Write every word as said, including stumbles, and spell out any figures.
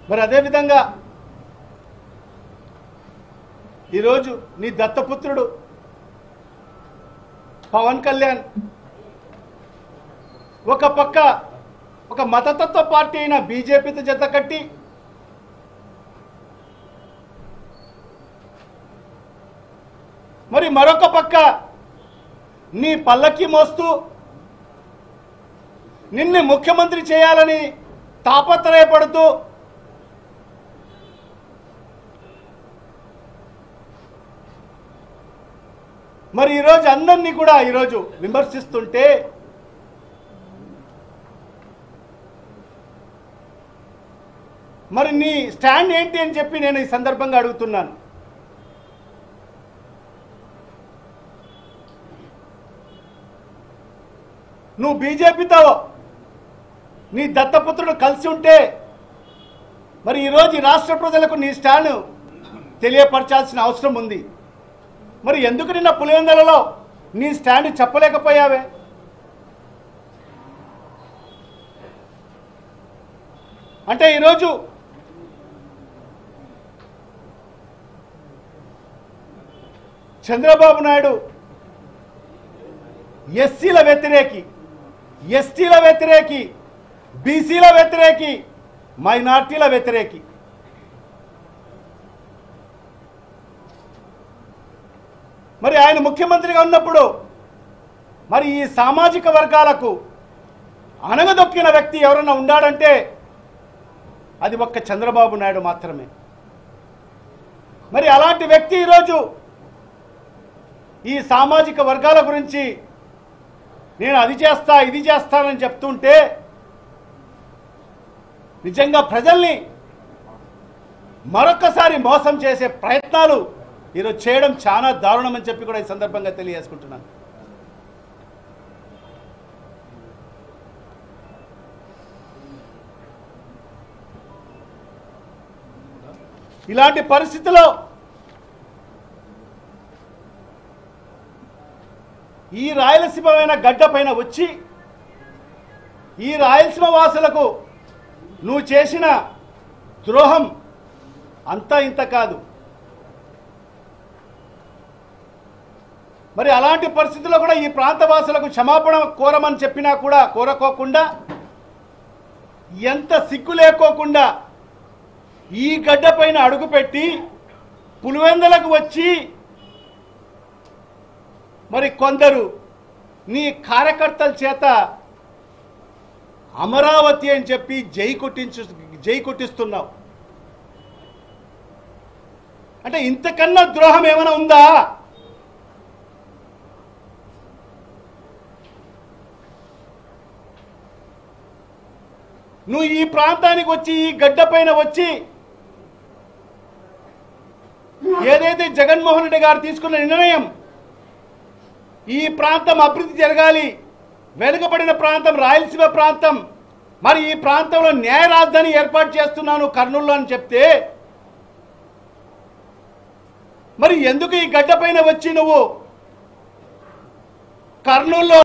మరి అదే విధంగా ఈరోజు నీ దత్తపుత్రుడు పవన్ కళ్యాణ్ ఒక పక్క ఒక మతతత్వ పార్టీ అయిన బీజేపీతో జత కట్టి మరి మరొక పక్క నీ పల్లకి మోస్తూ నిన్ను ముఖ్యమంత్రి చేయాలని తాపత్రయపడుతూ మరి ఈరోజు అందరినీ కూడా ఈరోజు విమర్శిస్తుంటే మరి నీ స్టాండ్ ఏంటి అని చెప్పి నేను ఈ సందర్భంగా అడుగుతున్నాను. నువ్వు బీజేపీతో నీ దత్తపుత్రుడు కలిసి ఉంటే మరి ఈరోజు ఈ రాష్ట్ర ప్రజలకు నీ స్టాండ్ తెలియపరచాల్సిన అవసరం ఉంది. మరి ఎందుకు నిన్న పులివెందులలో నీ స్టాండ్ చెప్పలేకపోయావే? అంటే ఈరోజు చంద్రబాబు నాయుడు ఎస్సీల వ్యతిరేకి, ఎస్టీల వ్యతిరేకి, బీసీల వ్యతిరేకి, మైనార్టీల వ్యతిరేకి. మరి ఆయన ముఖ్యమంత్రిగా ఉన్నప్పుడు మరి ఈ సామాజిక వర్గాలకు అనగదొక్కిన వ్యక్తి ఎవరైనా ఉన్నాడంటే అది ఒక్క చంద్రబాబు నాయుడు మాత్రమే. మరి అలాంటి వ్యక్తి ఈరోజు ఈ సామాజిక వర్గాల గురించి నేను అది చేస్తా ఇది చేస్తానని చెప్తుంటే నిజంగా ప్రజల్ని మరొకసారి మోసం చేసే ప్రయత్నాలు ఈరోజు చేయడం చాలా దారుణమని చెప్పి కూడా ఈ సందర్భంగా తెలియజేసుకుంటున్నాను. ఇలాంటి పరిస్థితిలో ఈ రాయలసీమైన గడ్డ పైన వచ్చి ఈ రాయలసీమ వాసులకు నువ్వు చేసిన ద్రోహం అంతా ఇంత కాదు. మరి అలాంటి పరిస్థితుల్లో కూడా ఈ ప్రాంత వాసులకు క్షమాపణ కోరమని చెప్పినా కూడా కోరకోకుండా, ఎంత సిగ్గు లేకోకుండా ఈ గడ్డ పైన అడుగుపెట్టి పులివెందులకు వచ్చి మరి కొందరు నీ కార్యకర్తల చేత అమరావతి అని చెప్పి జై కొట్టించు జై కొట్టిస్తున్నావు. అంటే ఇంతకన్నా ద్రోహం ఏమైనా ఉందా? నువ్వు ఈ ప్రాంతానికి వచ్చి ఈ గడ్డ పైన వచ్చి ఏదైతే జగన్మోహన్ రెడ్డి గారు తీసుకున్న నిర్ణయం ఈ ప్రాంతం అభివృద్ధి జరగాలి, వెనుకబడిన ప్రాంతం రాయలసీమ ప్రాంతం, మరి ఈ ప్రాంతంలో న్యాయ రాజధాని ఏర్పాటు చేస్తున్నాను కర్నూలులో అని చెప్తే మరి ఎందుకు ఈ గడ్డ పైన వచ్చి నువ్వు కర్నూలులో